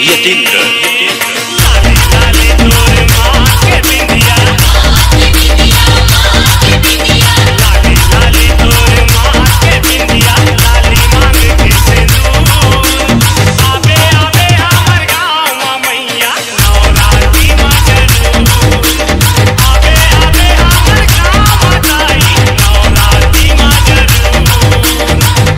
यतीन्द्र लाले लाले तोर माँ के बिंदिया, लाले लाले तोर माँ के बिंदिया, लाली मांग के सिंदूर। आबे आबे हमर गाँव माँ मैया नवरात्रि माँ जरूर। आबे आबे हमर गाँव माँ ताई नवरात्रि माँ जरूर।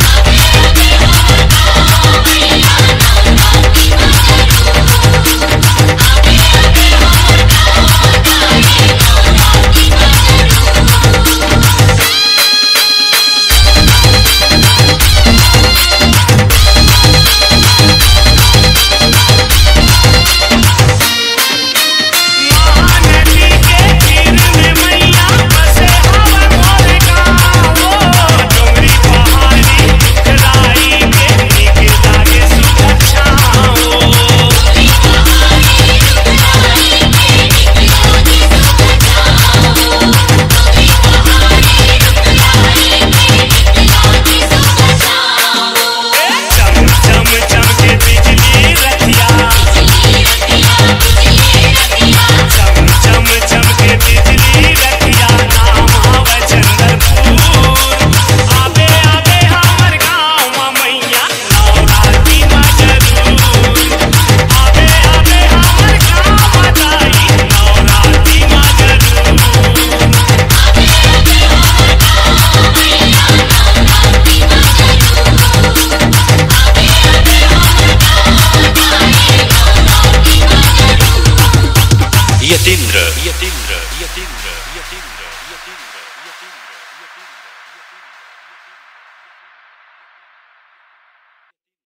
महानदी के तीर में मैया बसे हवा मोर गाँव। डोंगरी पहाड़ी राई के नीक लागे सुख छाँव। चम चम चमके बिजली रतिया, चम चम चमके बिजली रतिया, नाम हवे चंद्रपुर। आबे आबे हमर गाँव माँ मैया नवरात्रि माँ जरूर। आबे आबे हमर गाँव माँ ताई नवरात्रि माँ जरूर। यतीन्द्र यतीन्द्र यतीन्द्र यतीन्द्र